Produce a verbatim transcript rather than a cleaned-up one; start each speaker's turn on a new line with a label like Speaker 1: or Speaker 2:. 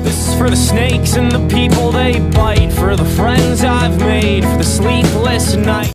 Speaker 1: This is for the snakes and the people they bite, for the friends I've made, for the sleepless nights.